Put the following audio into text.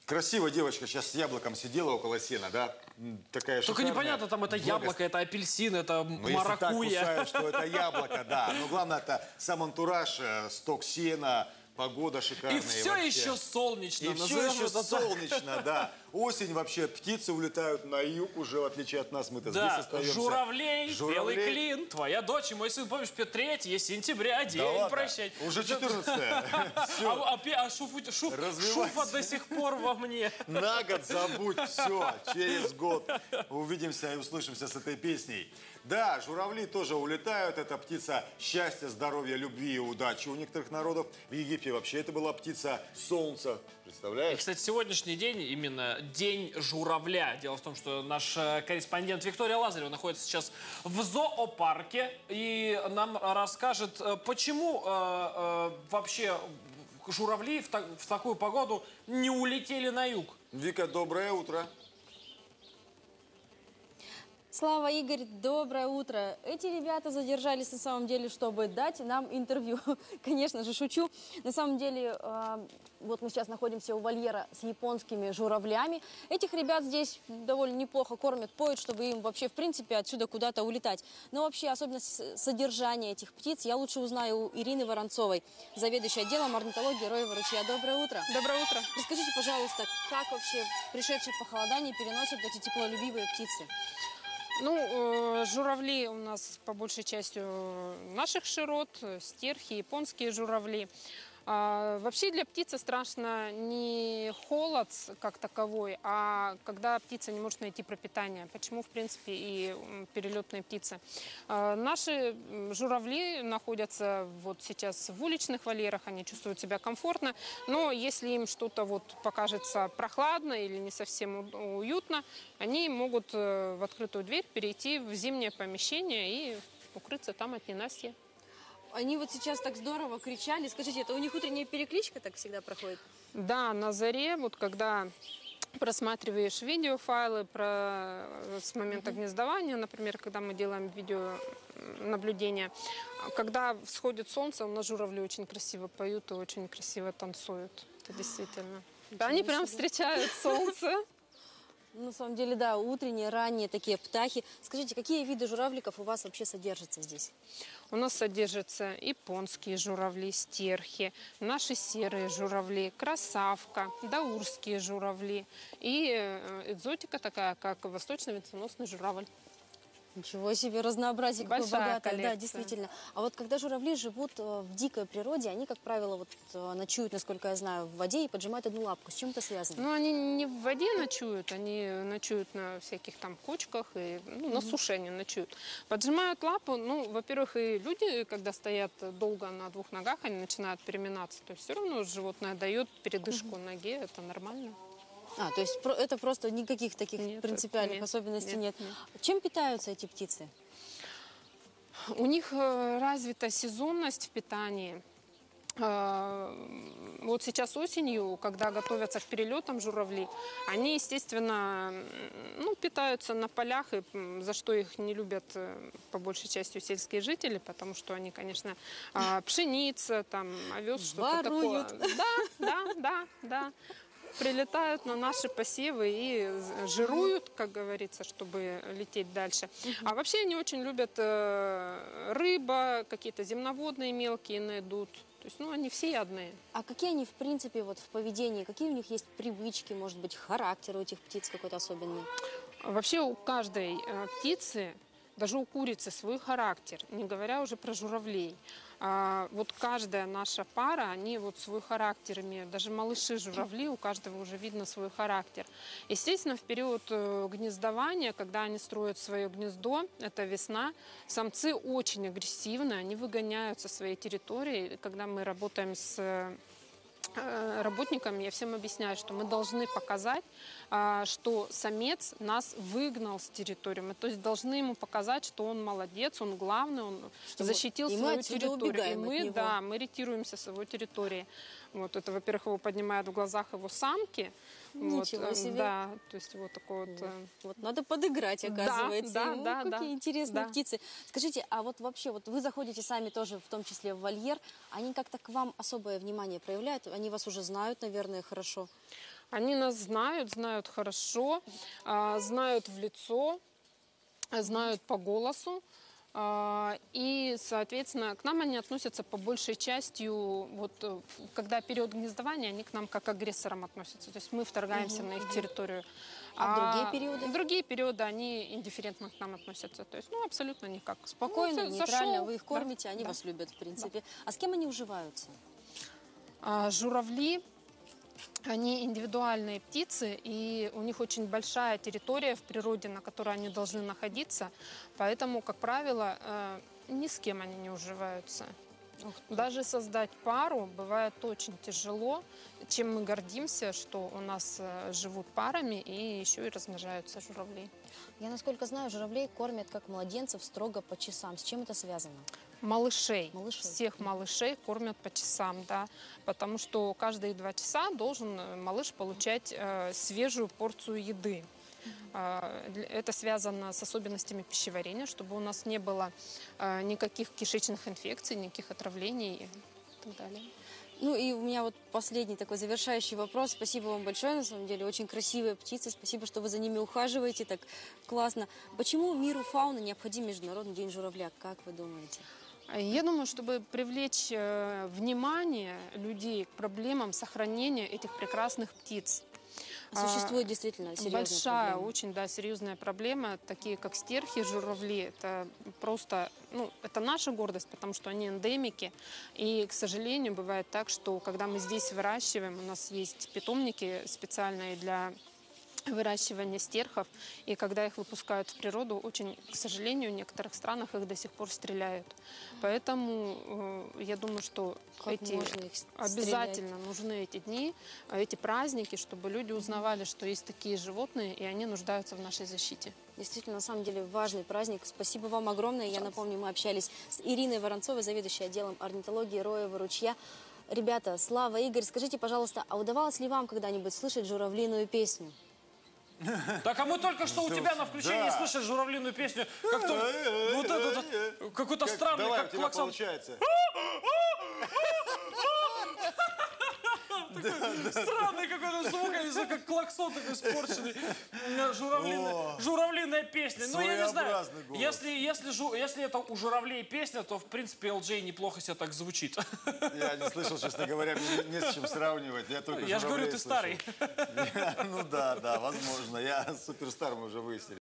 Красивая девочка сейчас с яблоком сидела около сена, да? Такая Только шикарная. непонятно, там это яблоко, это апельсин, это Ну, если так маракуйя. кусают, что это яблоко, да. Но главное, это сам антураж, сток сена, погода шикарная. И все вообще. еще солнечно. И все назовем еще это так. солнечно, да. Осень вообще, птицы улетают на юг уже, в отличие от нас, мы-то здесь Да, остаемся. журавлей, белый клин, твоя дочь и мой сын, помнишь, 3 сентября, день ладно? прощать. Уже 14-е. А шуфа до сих пор во мне. На год забудь, все, через год увидимся и услышимся с этой песней. Да, журавли тоже улетают, это птица счастья, здоровья, любви и удачи у некоторых народов. В Египте вообще это была птица солнца, И, представляешь? кстати, сегодняшний день именно день журавля. Дело в том, что наш корреспондент Виктория Лазарева находится сейчас в зоопарке и нам расскажет, почему вообще журавли в такую погоду не улетели на юг. Вика, доброе утро. Слава, Игорь, доброе утро. Эти ребята задержались на самом деле, чтобы дать нам интервью. Конечно же, шучу. На самом деле, вот мы сейчас находимся у вольера с японскими журавлями. Этих ребят здесь довольно неплохо кормят, поют, чтобы им вообще, в принципе, отсюда куда-то улетать. Но вообще, особенность содержания этих птиц я лучше узнаю у Ирины Воронцовой, заведующей отделом орнитологии Роева ручья. Доброе утро. Доброе утро. Расскажите, пожалуйста, как вообще пришедшие похолодание переносят эти теплолюбивые птицы? Ну, журавли у нас по большей части наших широт, стерхи, японские журавли. Вообще для птицы страшно не холод как таковой, а когда птица не может найти пропитание. Почему, в принципе, и перелетные птицы. Наши журавли находятся вот сейчас в уличных вольерах, они чувствуют себя комфортно, но если им что-то вот покажется прохладно или не совсем уютно, они могут в открытую дверь перейти в зимнее помещение и укрыться там от ненастья. Они вот сейчас так здорово кричали. Скажите, это у них утренняя перекличка так всегда проходит? Да, на заре, вот когда просматриваешь видеофайлы с момента гнездования, например, когда мы делаем видеонаблюдение, когда всходит солнце, у нас журавли очень красиво поют и очень красиво танцуют. Это действительно. Да, они прям встречают солнце. На самом деле, да, утренние, ранние такие птахи. Скажите, какие виды журавликов у вас вообще содержатся здесь? У нас содержатся японские журавли, стерхи, наши серые журавли, красавка, даурские журавли и экзотика такая, как восточный венценосный журавль. Ничего себе, разнообразие какое Большая богатое. коллекция. Да, действительно. А вот когда журавли живут в дикой природе, они, как правило, вот ночуют, насколько я знаю, в воде и поджимают одну лапку. С чем это связано? Ну, они не в воде ночуют, они ночуют на всяких там кочках, и на суше они ночуют. Поджимают лапу, ну, во-первых, и люди, когда стоят долго на 2 ногах, они начинают переминаться. То есть все равно животное дает передышку ноге, это нормально. То есть это просто никаких таких Нет, принципиальных особенностей нет. Нет. Чем питаются эти птицы? У них развита сезонность в питании. Вот сейчас осенью, когда готовятся к перелетам журавли, они, естественно, питаются на полях, и за что их не любят по большей части сельские жители, потому что они, конечно, пшеница, там, овес, что-то такое. Да. Прилетают на наши посевы и жируют, как говорится, чтобы лететь дальше. А вообще они очень любят рыба, какие-то земноводные мелкие найдут. То есть, они всеядные. А какие они, в принципе, вот в поведении, какие у них есть привычки, может быть, характер у этих птиц какой-то особенный? Вообще у каждой птицы, даже у курицы, свой характер, не говоря уже про журавлей. Вот каждая наша пара, они вот свой характер имеют. Даже малыши журавли, у каждого уже видно свой характер. Естественно, в период гнездования, когда они строят свое гнездо, это весна, самцы очень агрессивны, они выгоняют со своей территории. Когда мы работаем с работникам, я всем объясняю, что мы должны показать, что самец нас выгнал с территории. Мы, то есть, должны ему показать, что он молодец, он главный, он защитил свою территорию. И мы ретируемся с его территории. Вот это, во-первых, его поднимают в глазах его самки. Ничего себе. Да, то есть вот такой вот... Вот надо подыграть, оказывается. Да, какие интересные да. птицы. Скажите, а вот вообще, вот вы заходите сами тоже, в том числе в вольер, они как-то к вам особое внимание проявляют? Они вас уже знают, наверное, хорошо? Они нас знают хорошо, знают в лицо, знают по голосу. И, соответственно, к нам они относятся по большей частью, вот, когда период гнездования, они к нам как к агрессорам относятся. То есть мы вторгаемся на их территорию. А в другие периоды? В другие периоды они индифферентно к нам относятся. То есть, ну, абсолютно никак. Спокойно, Ну, нейтрально, зашел, вы их да, кормите, они да. вас любят, в принципе. А с кем они уживаются? Журавли, они индивидуальные птицы, и у них очень большая территория в природе, на которой они должны находиться. Поэтому, как правило, ни с кем они не уживаются. Даже создать пару бывает очень тяжело, чем мы гордимся, что у нас живут парами и еще и размножаются журавли. Я, насколько знаю, журавлей кормят как младенцев строго по часам. С чем это связано? Малышей. Малышей. Всех малышей кормят по часам, да. Потому что каждые 2 часа должен малыш получать свежую порцию еды. Это связано с особенностями пищеварения, чтобы у нас не было никаких кишечных инфекций, никаких отравлений и так далее. Ну и у меня вот последний такой завершающий вопрос. Спасибо вам большое, на самом деле, очень красивые птицы. Спасибо, что вы за ними ухаживаете так классно. Почему миру фауны необходим Международный день журавля, как вы думаете? Я думаю, чтобы привлечь внимание людей к проблемам сохранения этих прекрасных птиц. Существует действительно серьезная Большая, проблема. очень, да, серьезная проблема, такие как стерхи, журавли. Это просто, ну, это наша гордость, потому что они эндемики. И, к сожалению, бывает так, что когда мы здесь выращиваем, у нас есть питомники специальные для выращивания стерхов, и когда их выпускают в природу, очень, к сожалению, в некоторых странах их до сих пор стреляют. Поэтому я думаю, что Как можно их обязательно нужны эти дни, эти праздники, чтобы люди узнавали, что есть такие животные, и они нуждаются в нашей защите. Действительно, на самом деле, важный праздник. Спасибо вам огромное. Я напомню, мы общались с Ириной Воронцовой, заведующей отделом орнитологии Роева ручья. Ребята, Слава, Игорь, скажите, пожалуйста, а удавалось ли вам когда-нибудь слышать журавлиную песню? Так, а мы только что у тебя на включении Да. слышали журавлиную песню. Как-то вот этот вот, какой-то странный, Давай, у как тебя клаксон. получается. Странный какой-то звук, я не знаю, как клаксон такой испорченный. Журавлиная песня. Ну, я не знаю, Своеобразный голос. если это у журавлей песня, то, в принципе, LJ неплохо себя так звучит. Я не слышал, честно говоря, мне не с чем сравнивать. Я только Я же говорю, журавлей ты старый. слышал. Ну да, возможно. Я суперстар, мы уже выяснили.